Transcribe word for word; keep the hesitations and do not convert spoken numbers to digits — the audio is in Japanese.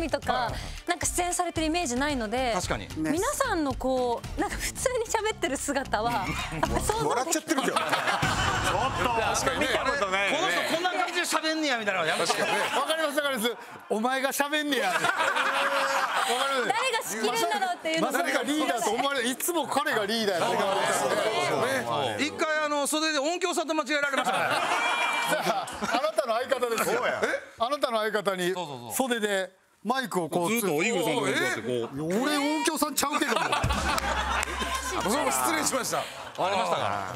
組とかなんか出演されてるイメージないので、 確かに皆さんのこうなんか普通に喋ってる姿はやっぱ想像笑っちゃってるじゃん。ちょっと確かにね、この人こんな感じで喋んねやみたいなのやめて。 わかりますわかります。お前が喋んねや。 誰が仕切るんだろうっていうのまさかリーダーと思われ、いつも彼がリーダーやって感じ。 一回あの袖で音響さんと間違えられましたから。 あなたの相方ですよ。あなたの相方に袖でマイクをこうずっとイーグルさんとかこうやってこう。俺音響さんちゃうけども。 失礼しました。 ありましたから。